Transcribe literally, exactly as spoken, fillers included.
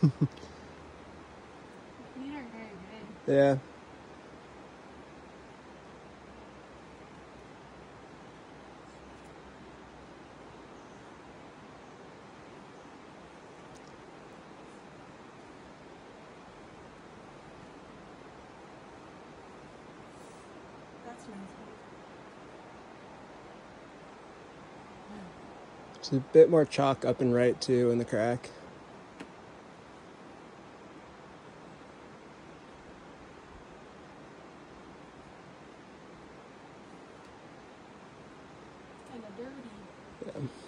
These aren't very good. Yeah. That's nice. It's a bit more chalk up and right too in the crack. Kind of dirty. Yeah.